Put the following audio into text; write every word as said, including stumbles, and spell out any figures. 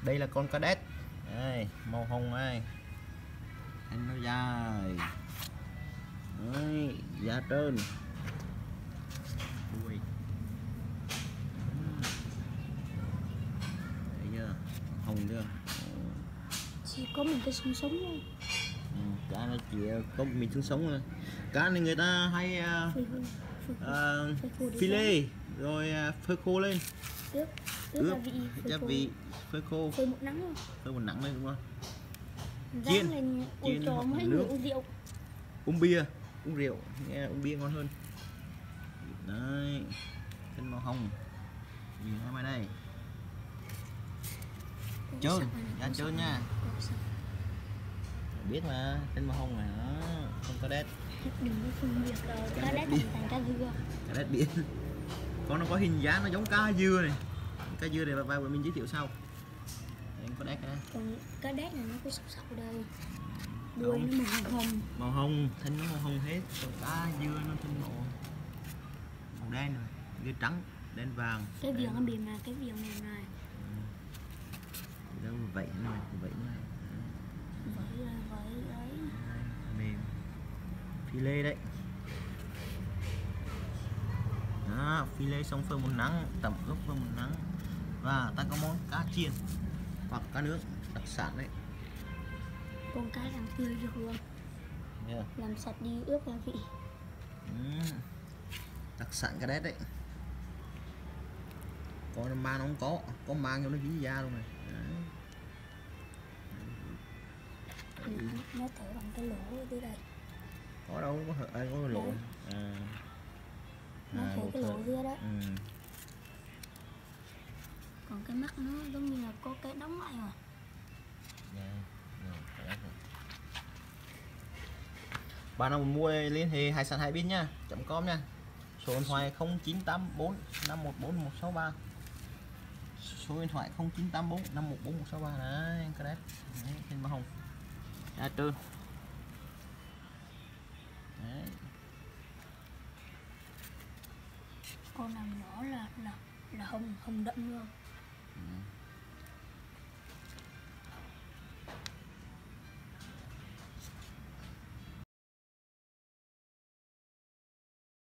Đây là con cadet đây, màu hồng này, anh nó dài đấy, da trơn đuôi. Thấy chưa, hồng chưa. Chỉ có mình cái súng sống thôi. Ừ, cá nó chỉ có mình súng sống thôi. Cá này người ta hay uh, uh, phi lê rồi uh, phơi khô lên, ướp ướp gia vị, gia vị phơi khô, phơi một nắng luôn, phơi một nắng lên đúng không. chiên lên chiên cho mấy người uống rượu, uống bia, uống rượu nghe uống bia ngon hơn đấy. Thân màu hồng nhìn hai mai đây, trơn da trơn nha, biết mà. Thân màu hồng này nó không có đét, đừng có phân biệt rồi cá đét thành cá dưa, cá đét biển. Con nó có hình dáng nó giống cá dưa này, cá dưa này và mình giới thiệu sau. Đây, có đét này. Còn cá đét này nó có sọc sọc đây, đuôi nó màu hồng, màu hồng, thân nó màu hồng hết. Còn cá dưa nó thân màu màu đen rồi, dưa trắng, đen vàng. Cái viền nó mềm này, cái viền mềm này. Đâu vậy này, vậy này. Vậy vậy đấy. Mềm. Phi lê đấy. Đó, phi lê xong phơi một nắng, tẩm ướp phơi một nắng. Và ta có món cá chiên hoặc cá nướng đặc sản đấy. Con cá làm tươi được luôn. Yeah. Làm sạch đi ướp gia vị. Ừ. Đặc sản cá đét đấy. Con mang nó không có, có mang cho nó dính da luôn này. Đấy. Ừ, nó thở bằng cái lỗ dưới đây. Có đâu, có có, có lỗ. À. Nó À, thở cái lỗ dưới đó. Ừ. Còn cái mắt nó giống như là có cái đóng lại rồi. Yeah. Yeah. Bạn nào muốn mua liên hệ hải sản Hải Biên nha .com nha, số điện thoại không chín tám bốn năm một bốn một sáu ba, số điện thoại không chín tám bốn năm một bốn một sáu ba. Đấy, cái đấy, đấy trên màu hồng da trơn đấy. Con nào nhỏ là là là hồng hồng đậm luôn.